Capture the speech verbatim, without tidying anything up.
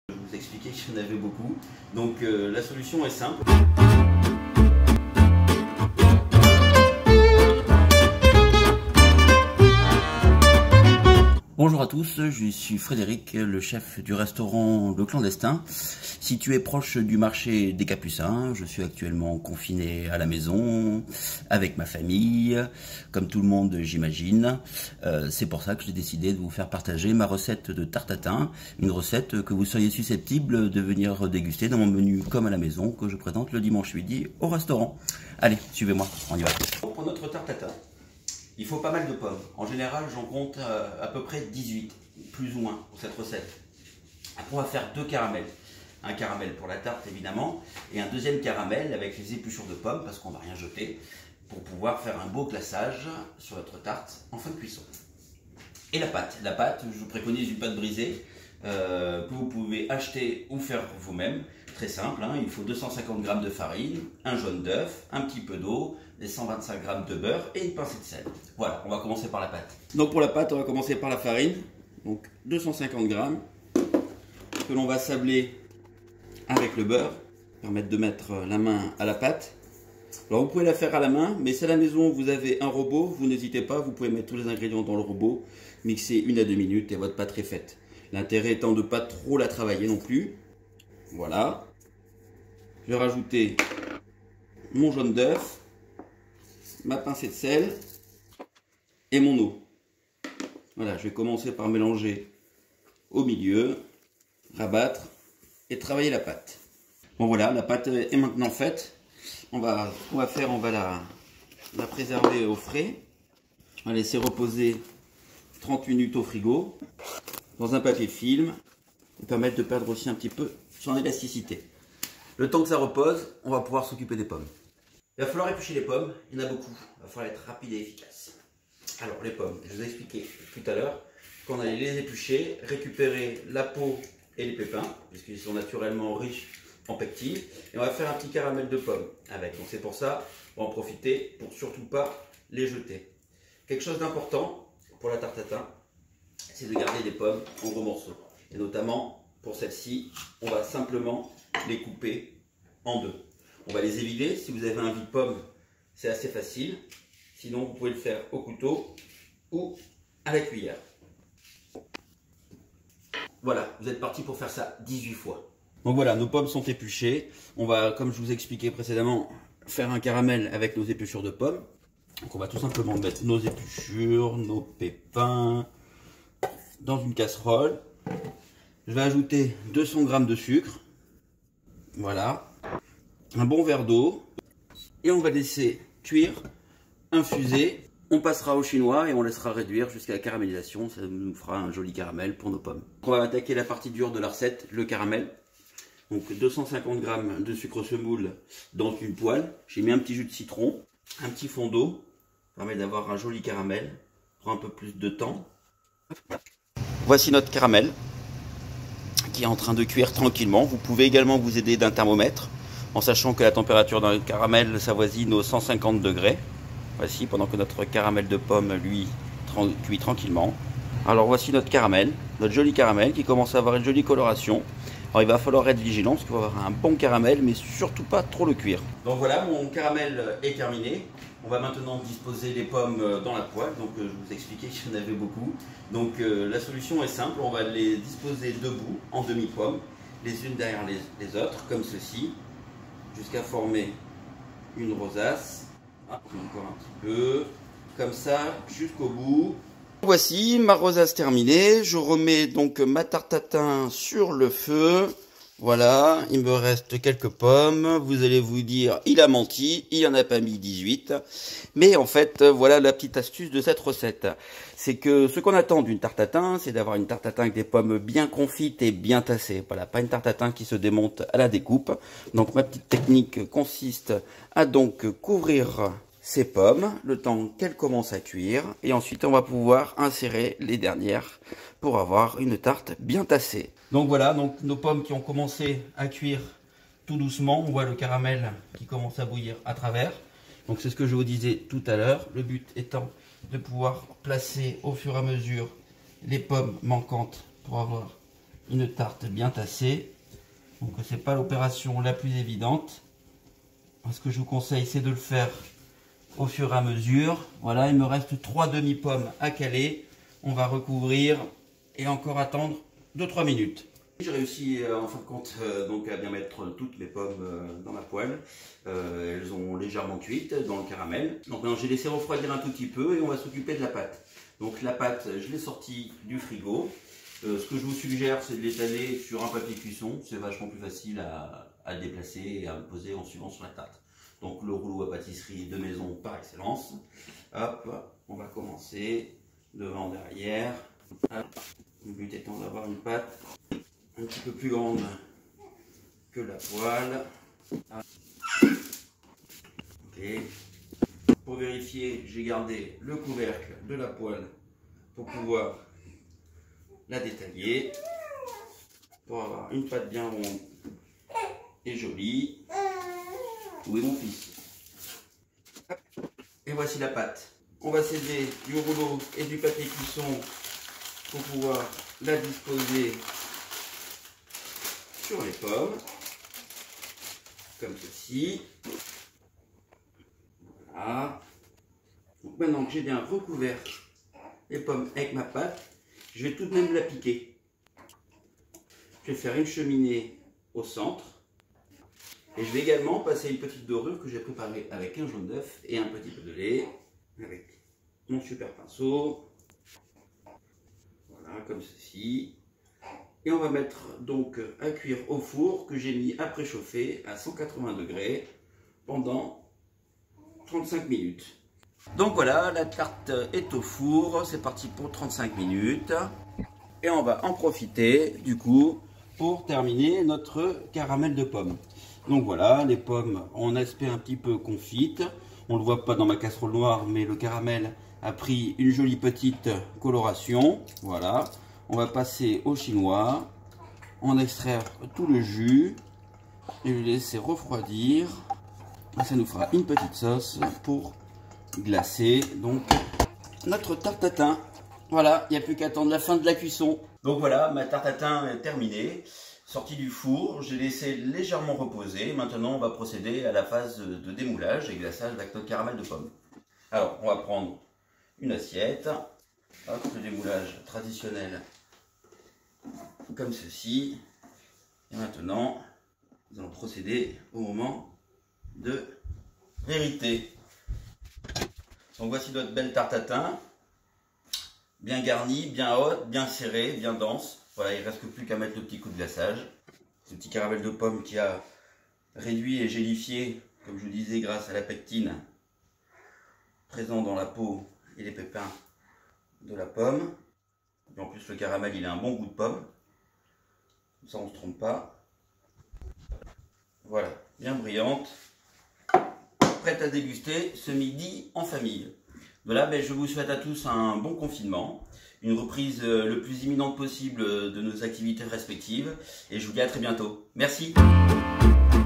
Je vais vous expliquer qu'il y en avait beaucoup. Donc euh, la solution est simple. Bonjour à tous, je suis Frédéric, le chef du restaurant Le Clandestin, situé proche du marché des Capucins. Je suis actuellement confiné à la maison, avec ma famille, comme tout le monde j'imagine. Euh, c'est pour ça que j'ai décidé de vous faire partager ma recette de tarte tatin, une recette que vous seriez susceptible de venir déguster dans mon menu comme à la maison, que je présente le dimanche midi au restaurant. Allez, suivez-moi, on y va. Pour notre tarte tatin, il faut pas mal de pommes. En général, j'en compte euh, à peu près dix-huit, plus ou moins, pour cette recette. Après, on va faire deux caramels. Un caramel pour la tarte, évidemment, et un deuxième caramel avec les épluchures de pommes, parce qu'on ne va rien jeter, pour pouvoir faire un beau glaçage sur notre tarte en fin de cuisson. Et la pâte. La pâte, je vous préconise une pâte brisée, euh, que vous pouvez acheter ou faire vous-même. Très simple, hein, il faut deux cent cinquante grammes de farine, un jaune d'œuf, un petit peu d'eau, des cent vingt-cinq grammes de beurre et une pincée de sel. Voilà, on va commencer par la pâte. Donc pour la pâte, on va commencer par la farine. Donc deux cent cinquante grammes que l'on va sabler avec le beurre, permettre de mettre la main à la pâte. Alors vous pouvez la faire à la main, mais si à la maison vous avez un robot, vous n'hésitez pas, vous pouvez mettre tous les ingrédients dans le robot, mixer une à deux minutes et votre pâte est faite. L'intérêt étant de ne pas trop la travailler non plus. Voilà. Je vais rajouter mon jaune d'œuf, ma pincée de sel et mon eau. Voilà, je vais commencer par mélanger au milieu, rabattre et travailler la pâte. Bon voilà, la pâte est maintenant faite. On va, on va faire, on va la, la préserver au frais. On va laisser reposer trente minutes au frigo dans un papier film et permettre de perdre aussi un petit peu son élasticité. Le temps que ça repose, on va pouvoir s'occuper des pommes. Il va falloir éplucher les pommes, il y en a beaucoup, il va falloir être rapide et efficace. Alors les pommes, je vous ai expliqué tout à l'heure qu'on allait les éplucher, récupérer la peau et les pépins, puisqu'ils sont naturellement riches en pectine, et on va faire un petit caramel de pommes avec. Donc c'est pour ça, on va en profiter pour surtout pas les jeter. Quelque chose d'important pour la tarte tatin, c'est de garder des pommes en gros morceaux. Et notamment, pour celle-ci, on va simplement les couper en deux. On va les évider. Si vous avez un vide-pomme, c'est assez facile. Sinon, vous pouvez le faire au couteau ou à la cuillère. Voilà, vous êtes parti pour faire ça dix-huit fois. Donc voilà, nos pommes sont épluchées. On va, comme je vous ai expliqué précédemment, faire un caramel avec nos épluchures de pommes. Donc on va tout simplement mettre nos épluchures, nos pépins dans une casserole. Je vais ajouter deux cents grammes de sucre. Voilà. Un bon verre d'eau. Et on va laisser cuire, infuser. On passera au chinois et on laissera réduire jusqu'à la caramélisation. Ça nous fera un joli caramel pour nos pommes. On va attaquer la partie dure de la recette, le caramel. Donc deux cent cinquante grammes de sucre semoule dans une poêle. J'ai mis un petit jus de citron, un petit fond d'eau. Ça permet d'avoir un joli caramel. Prend un peu plus de temps. Voici notre caramel qui est en train de cuire tranquillement. Vous pouvez également vous aider d'un thermomètre en sachant que la température d'un caramel s'avoisine aux cent cinquante degrés. Voici, pendant que notre caramel de pomme, lui, cuit tranquillement. Alors voici notre caramel, notre joli caramel qui commence à avoir une jolie coloration. Alors il va falloir être vigilant parce qu'il va avoir un bon caramel, mais surtout pas trop le cuire. Donc voilà, mon caramel est terminé. On va maintenant disposer les pommes dans la poêle. Donc euh, je vous ai expliqué qu'il y en avait beaucoup. Donc euh, la solution est simple, on va les disposer debout en demi-pommes, les unes derrière les, les autres, comme ceci, jusqu'à former une rosace. Ah, encore un petit peu, comme ça, jusqu'au bout. Voici ma rosace terminée. Je remets donc ma tarte tatin sur le feu. Voilà, il me reste quelques pommes. Vous allez vous dire, il a menti, il n'en a pas mis dix-huit. Mais en fait, voilà la petite astuce de cette recette. C'est que ce qu'on attend d'une tarte tatin, c'est d'avoir une tarte tatin avec des pommes bien confites et bien tassées. Voilà, pas une tarte tatin qui se démonte à la découpe. Donc ma petite technique consiste à donc couvrir ces pommes, le temps qu'elles commencent à cuire. Et ensuite, on va pouvoir insérer les dernières pour avoir une tarte bien tassée. Donc voilà, donc nos pommes qui ont commencé à cuire tout doucement. On voit le caramel qui commence à bouillir à travers. Donc c'est ce que je vous disais tout à l'heure. Le but étant de pouvoir placer au fur et à mesure les pommes manquantes pour avoir une tarte bien tassée. Donc c'est pas l'opération la plus évidente. Ce que je vous conseille, c'est de le faire au fur et à mesure. Voilà, il me reste trois demi-pommes à caler. On va recouvrir et encore attendre deux trois minutes. J'ai réussi euh, en fin de compte euh, donc à bien mettre toutes mes pommes euh, dans la poêle. Euh, elles ont légèrement cuites dans le caramel. Donc maintenant j'ai laissé refroidir un tout petit peu et on va s'occuper de la pâte. Donc la pâte, je l'ai sortie du frigo. Euh, ce que je vous suggère, c'est de l'étaler sur un papier cuisson. C'est vachement plus facile à, à déplacer et à poser en suivant sur la tarte. Donc le rouleau à pâtisserie de maison par excellence. Hop, on va commencer devant, derrière. Hop. Le but étant d'avoir une pâte un petit peu plus grande que la poêle. Ok. Pour vérifier, j'ai gardé le couvercle de la poêle pour pouvoir la détailler, pour avoir une pâte bien ronde et jolie. Où est mon fils? Et voici la pâte. On va s'aider du rouleau et du papier cuisson pour pouvoir la disposer sur les pommes, comme ceci. Voilà. Donc maintenant que j'ai bien recouvert les pommes avec ma pâte, je vais tout de même la piquer. Je vais faire une cheminée au centre. Et je vais également passer une petite dorure que j'ai préparée avec un jaune d'œuf et un petit peu de lait, avec mon super pinceau. Voilà, comme ceci. Et on va mettre donc à cuire au four que j'ai mis à préchauffer à cent quatre-vingts degrés pendant trente-cinq minutes. Donc voilà, la tarte est au four, c'est parti pour trente-cinq minutes. Et on va en profiter du coup pour terminer notre caramel de pommes. Donc voilà, les pommes en aspect un petit peu confites. On ne le voit pas dans ma casserole noire, mais le caramel a pris une jolie petite coloration. Voilà. On va passer au chinois, en extraire tout le jus et le laisser refroidir. Et ça nous fera une petite sauce pour glacer donc notre tarte tatin. Voilà, il n'y a plus qu'à attendre la fin de la cuisson. Donc voilà, ma tarte tatin est terminée. Sortie du four, j'ai laissé légèrement reposer. Maintenant, on va procéder à la phase de démoulage et glaçage avec notre caramel de pommes. Alors, on va prendre une assiette. Hop, le démoulage traditionnel comme ceci. Et maintenant, nous allons procéder au moment de vérité. Donc voici notre belle tarte tatin. Bien garnie, bien haute, bien serrée, bien dense. Voilà, il ne reste plus qu'à mettre le petit coup de glaçage. Ce petit caramel de pomme qui a réduit et gélifié, comme je vous disais, grâce à la pectine présent dans la peau et les pépins de la pomme. Et en plus, le caramel, il a un bon goût de pomme. Ça, on ne se trompe pas. Voilà, bien brillante. Prête à déguster ce midi en famille. Voilà, ben, je vous souhaite à tous un bon confinement, une reprise le plus imminente possible de nos activités respectives et je vous dis à très bientôt. Merci.